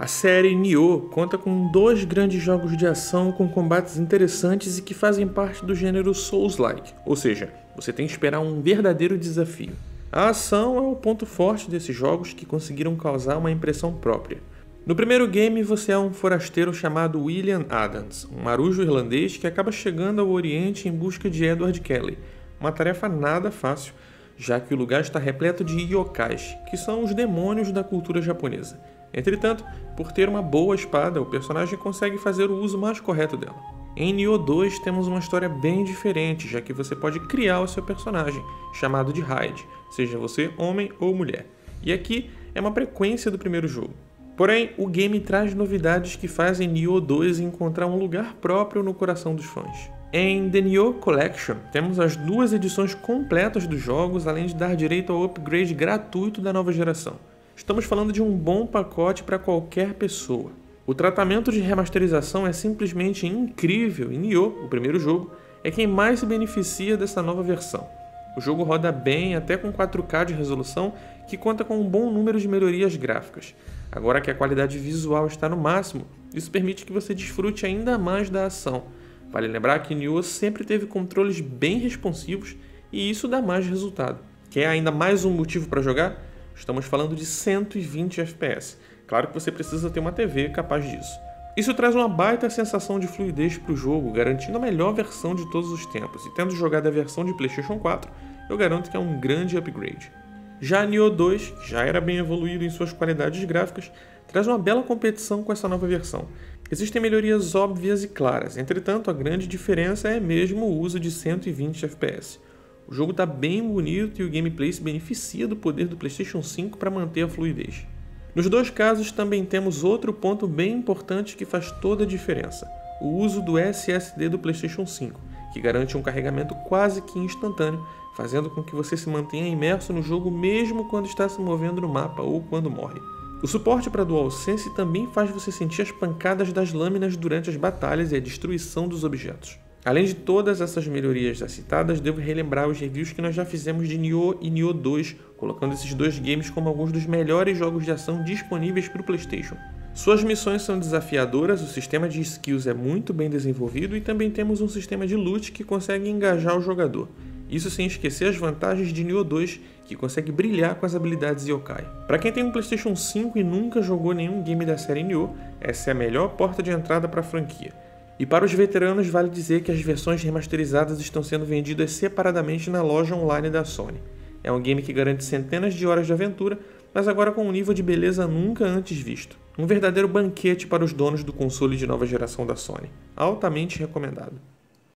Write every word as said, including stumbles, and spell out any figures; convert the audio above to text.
A série Nioh conta com dois grandes jogos de ação com combates interessantes e que fazem parte do gênero Souls-like, ou seja, você tem que esperar um verdadeiro desafio. A ação é o ponto forte desses jogos que conseguiram causar uma impressão própria. No primeiro game, você é um forasteiro chamado William Adams, um marujo irlandês que acaba chegando ao Oriente em busca de Edward Kelly, uma tarefa nada fácil, já que o lugar está repleto de yokais, que são os demônios da cultura japonesa. Entretanto, por ter uma boa espada, o personagem consegue fazer o uso mais correto dela. Em Nioh dois temos uma história bem diferente, já que você pode criar o seu personagem, chamado de Hyde, seja você homem ou mulher. E aqui é uma frequência do primeiro jogo. Porém, o game traz novidades que fazem Nioh dois encontrar um lugar próprio no coração dos fãs. Em The Nioh Collection, temos as duas edições completas dos jogos, além de dar direito ao upgrade gratuito da nova geração. Estamos falando de um bom pacote para qualquer pessoa. O tratamento de remasterização é simplesmente incrível e Nioh, o primeiro jogo, é quem mais se beneficia dessa nova versão. O jogo roda bem até com quatro K de resolução, que conta com um bom número de melhorias gráficas. Agora que a qualidade visual está no máximo, isso permite que você desfrute ainda mais da ação. Vale lembrar que Nioh sempre teve controles bem responsivos e isso dá mais resultado. Quer ainda mais um motivo para jogar? Estamos falando de cento e vinte F P S. Claro que você precisa ter uma T V capaz disso. Isso traz uma baita sensação de fluidez para o jogo, garantindo a melhor versão de todos os tempos. E tendo jogado a versão de PlayStation quatro, eu garanto que é um grande upgrade. Já Nioh dois, que já era bem evoluído em suas qualidades gráficas, traz uma bela competição com essa nova versão. Existem melhorias óbvias e claras, entretanto a grande diferença é mesmo o uso de cento e vinte F P S. O jogo está bem bonito e o gameplay se beneficia do poder do PlayStation cinco para manter a fluidez. Nos dois casos também temos outro ponto bem importante que faz toda a diferença: o uso do S S D do PlayStation cinco, que garante um carregamento quase que instantâneo, fazendo com que você se mantenha imerso no jogo mesmo quando está se movendo no mapa ou quando morre. O suporte para DualSense também faz você sentir as pancadas das lâminas durante as batalhas e a destruição dos objetos. Além de todas essas melhorias já citadas, devo relembrar os reviews que nós já fizemos de Nioh e Nioh dois, colocando esses dois games como alguns dos melhores jogos de ação disponíveis para o PlayStation. Suas missões são desafiadoras, o sistema de skills é muito bem desenvolvido e também temos um sistema de loot que consegue engajar o jogador. Isso sem esquecer as vantagens de Nioh dois, que consegue brilhar com as habilidades yokai. Para quem tem um PlayStation cinco e nunca jogou nenhum game da série Nioh, essa é a melhor porta de entrada para a franquia. E para os veteranos vale dizer que as versões remasterizadas estão sendo vendidas separadamente na loja online da Sony. É um game que garante centenas de horas de aventura, mas agora com um nível de beleza nunca antes visto. Um verdadeiro banquete para os donos do console de nova geração da Sony. Altamente recomendado.